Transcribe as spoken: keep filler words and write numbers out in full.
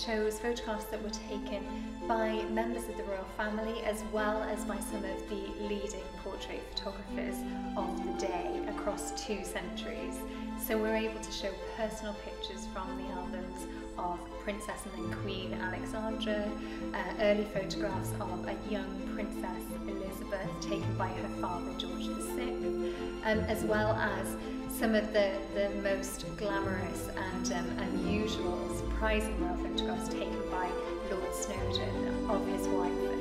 shows photographs that were taken by members of the royal family as well as by some of the leading portrait photographers of the day across two centuries. So we're able to show personal pictures from the albums of Princess and then Queen Alexandra, uh, early photographs of a young Princess Elizabeth taken by her father George the Sixth, um, as well as some of the, the most glamorous and um, unusual, surprising royal photographs taken by Lord Snowdon of his wife